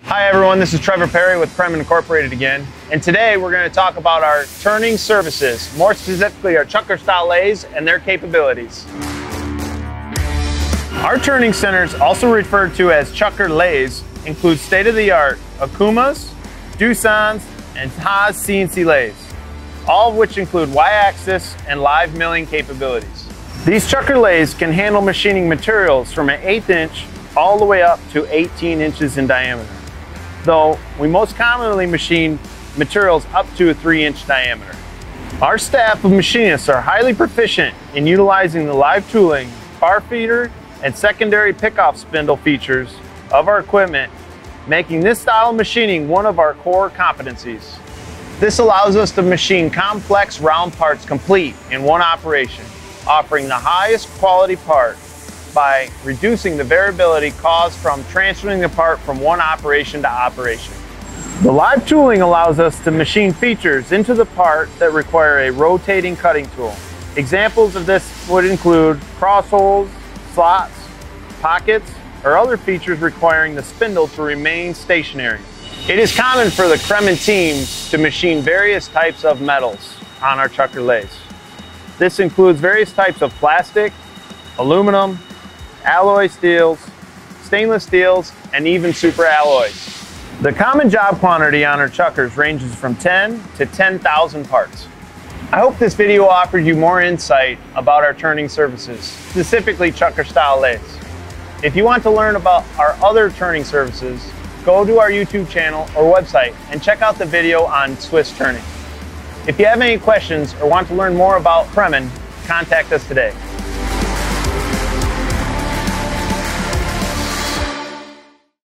Hi everyone, this is Trevor Perry with Kremin Incorporated again, and today we're going to talk about our turning services, more specifically our chucker style lathes and their capabilities. Our turning centers, also referred to as chucker lathes, include state-of-the-art Akumas, Doosan's, and Haas CNC lathes, all of which include Y-axis and live milling capabilities. These chucker lathes can handle machining materials from an 1/8 inch all the way up to 18 inches in diameter, though we most commonly machine materials up to a 3-inch diameter. Our staff of machinists are highly proficient in utilizing the live tooling, bar feeder, and secondary pickoff spindle features of our equipment, making this style of machining one of our core competencies. This allows us to machine complex round parts complete in one operation, offering the highest quality part by reducing the variability caused from transferring the part from one operation to operation. The live tooling allows us to machine features into the part that require a rotating cutting tool. Examples of this would include cross holes, slots, pockets, or other features requiring the spindle to remain stationary. It is common for the Kremin team to machine various types of metals on our chucker lathes. This includes various types of plastic, aluminum, alloy steels, stainless steels, and even super alloys. The common job quantity on our chuckers ranges from 10 to 10,000 parts. I hope this video offered you more insight about our turning services, specifically chucker style lathes. If you want to learn about our other turning services, go to our YouTube channel or website and check out the video on Swiss turning. If you have any questions or want to learn more about Kremin, contact us today.